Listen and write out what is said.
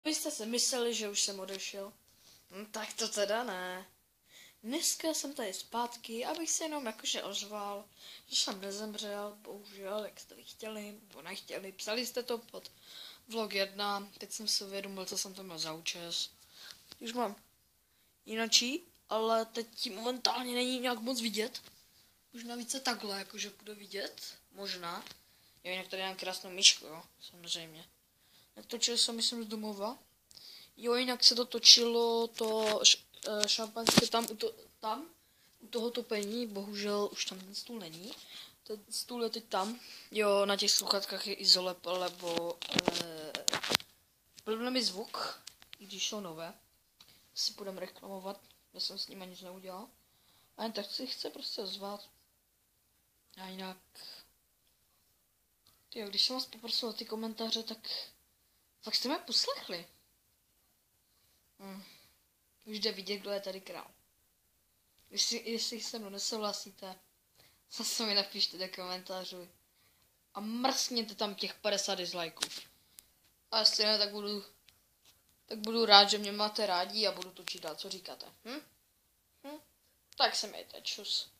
Vy jste si mysleli, že už jsem odešel? Tak to teda ne. Dneska jsem tady zpátky, abych se jenom jakože ozval, že jsem nezemřel, bohužel, jak jste chtěli, nebo nechtěli. Psali jste to pod vlog 1, teď jsem si uvědomil, co jsem tam měl za účes. Už mám jinačí, ale teď momentálně není nějak moc vidět. Možná více takhle, jakože bude vidět, možná. Jo, jinak tady mám krásnou myšku, jo, samozřejmě. Natočil jsem, myslím, z domova. Jo, jinak se to točilo, to šampanské tam, u toho topení, bohužel už tam ten stůl není. Ten stůl je teď tam. Jo, na těch sluchatkách je izolep, lebo blbne mi zvuk, i když jsou nové. Si budeme reklamovat, já jsem s nimi nic neudělal. A jen tak si chce prostě ozvat. A jinak... Jo, když jsem vás poprosil o ty komentáře, tak... Fakt jste mě poslechli. Už jde vidět, kdo je tady král. Jestli se mnou nesouhlasíte, zase mi napište do komentářů. A mrskněte tam těch 50 dislikeů. A jestli ne, tak budu rád, že mě máte rádi a budu točit dál, co říkáte. Tak se mějte, čus.